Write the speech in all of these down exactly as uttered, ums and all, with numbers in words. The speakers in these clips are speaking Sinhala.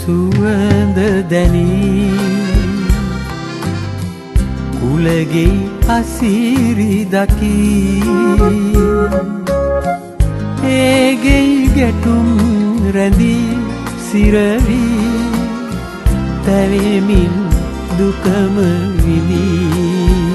සුවඳ දැනී කුලගේ අසිරි දකී ඒගේ ගැටුම් රැඳී සිරවි තැවෙමින් දුකම විඳී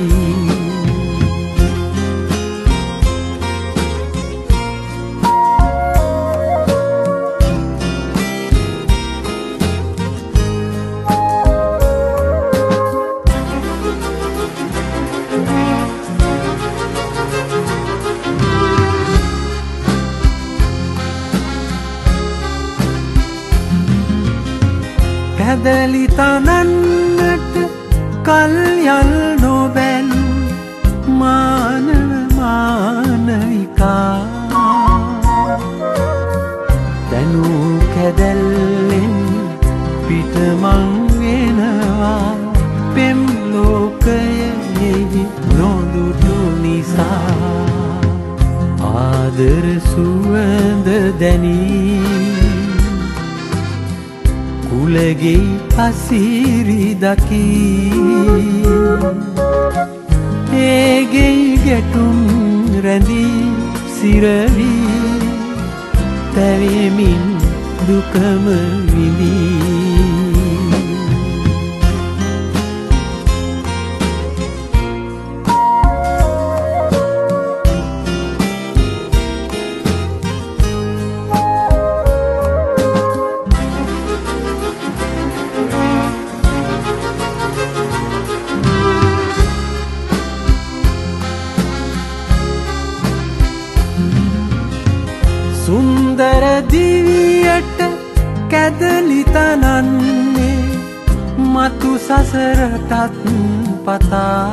කැදලි තනන්නට කල් යල් නොබැලු මානව මානවිකා දැනූ කැදැල්ලෙන් පිටමං වෙනවා පෙම් ලෝකයෙහි නොදුටු නිසා ආදර සුවඳ දැනී කුලගේ අසිරි දකී ඒගේ ගැටුම් රැඳී සිරවි තැවෙමින් දුකම විඳී සුන්දර දිවියට කැදලි තනන්නේ මතු සසරටත් පතා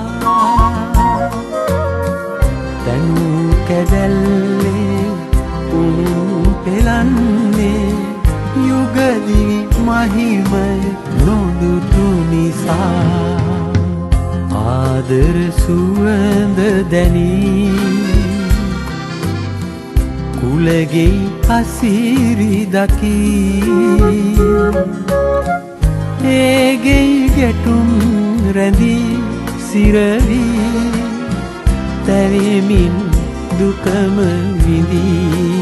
දැනූ කැදැල්ලේ උන් පෙලන්නේ යුගදිවි මහිමය නොදුටු නිසා ආදර සුවඳ දැනී කුලගේ අසිරි දකී ඒගේ ගැටුම් රැඳී සිරවි තැවෙමින් දුකම විඳී